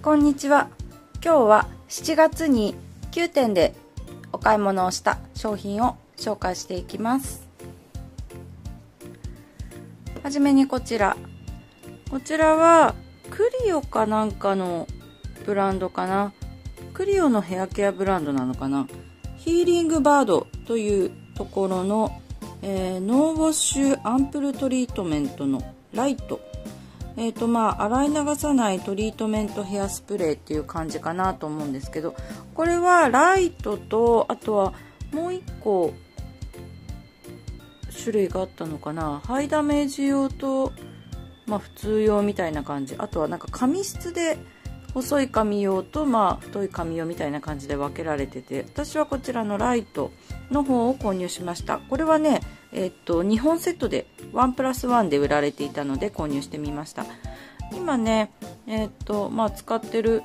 こんにちは。今日は7月に9点でお買い物をした商品を紹介していきます。はじめにこちらはクリオかなんかのブランドかな。クリオのヘアケアブランドなのかな。ヒーリングバードというところの、ノーウォッシュアンプルトリートメントのライト、洗い流さないトリートメントヘアスプレーっていう感じかなと思うんですけど、これはライトと、あとはもう一個種類があったのかな。ハイダメージ用と、普通用みたいな感じ。あとはなんか髪質で細い髪用と、太い髪用みたいな感じで分けられてて、私はこちらのライトの方を購入しました。これはね、2本セットで1プラス1で売られていたので購入してみました。今ね、使ってる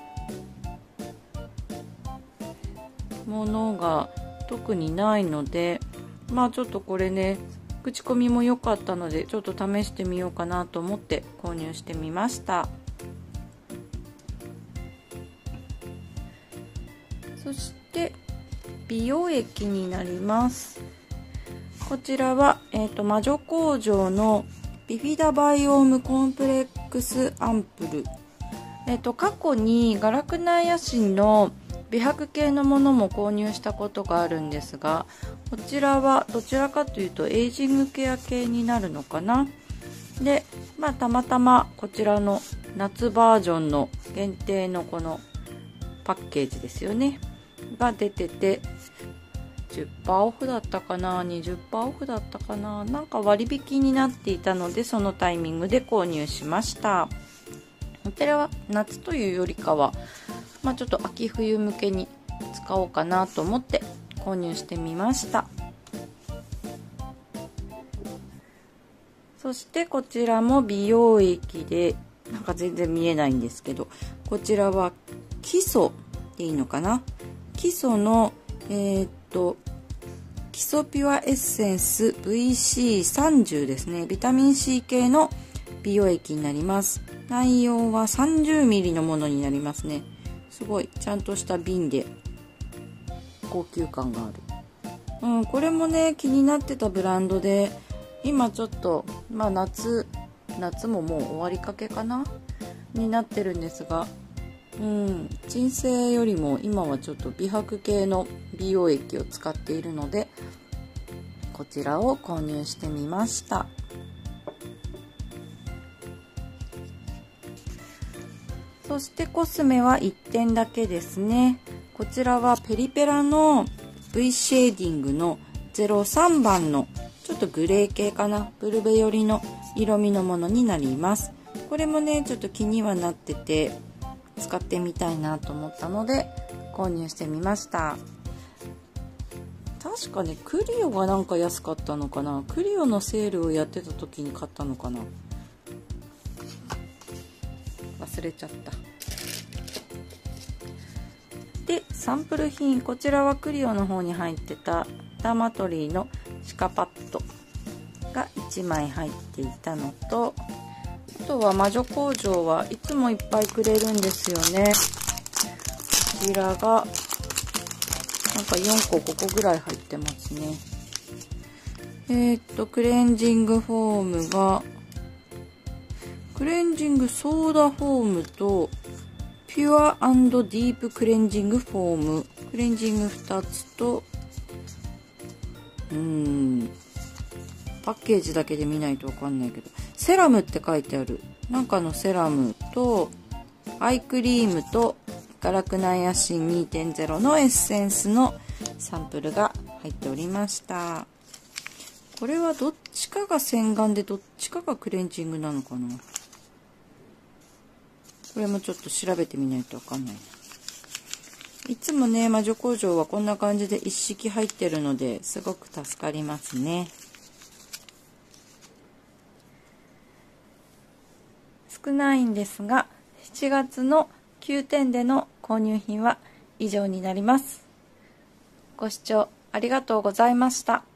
ものが特にないので、ちょっとこれね、口コミも良かったのでちょっと試してみようかなと思って購入してみました。そして美容液になります。こちらは、魔女工場のビフィダバイオームコンプレックスアンプル、過去にガラクナイアシンの美白系のものも購入したことがあるんですが、こちらはどちらかというとエイジングケア系になるのかな。で、たまたまこちらの夏バージョンの限定のこのパッケージですよねが出てて、10% オフだったかな、20% オフだったかな、なんか割引になっていたので、そのタイミングで購入しました。こちらは夏というよりかは、ちょっと秋冬向けに使おうかなと思って購入してみました。そしてこちらも美容液で、なんか全然見えないんですけど、こちらは基礎でいいのかな。基礎の基礎ピュアエッセンス VC30 ですね。ビタミン C 系の美容液になります。内容は 30ml のものになりますね。すごいちゃんとした瓶で高級感がある。これもね、気になってたブランドで、今ちょっと夏ももう終わりかけかなになってるんですが、鎮静よりも今はちょっと美白系の美容液を使っているので、こちらを購入してみました。そしてコスメは1点だけですね。こちらはペリペラの V シェーディングの03番のちょっとグレー系かな、ブルベ寄りの色味のものになります。これもね、ちょっと気にはなってて使ってみたいなと思ったので購入してみました。確かね、クリオがなんか安かったのかな。クリオのセールをやってた時に買ったのかな、忘れちゃった。で、サンプル品、こちらはクリオの方に入ってたダーマトリーのシカパッドが1枚入っていたのと、あとは魔女工場はいつもいっぱいくれるんですよね。こちらがなんか4個5個ぐらい入ってますね。クレンジングフォームがクレンジングソーダフォームとピュア&ディープクレンジングフォーム、クレンジング2つと、パッケージだけで見ないと分かんないけど、セラムって書いてある。なんかのセラムとアイクリームとガラクナイアシン 2.0 のエッセンスのサンプルが入っておりました。これはどっちかが洗顔でどっちかがクレンジングなのかな。これもちょっと調べてみないと分かんないな。いつもね、魔女工場はこんな感じで一式入ってるのですごく助かりますね。少ないんですが、7月の9点での購入品は以上になります。ご視聴ありがとうございました。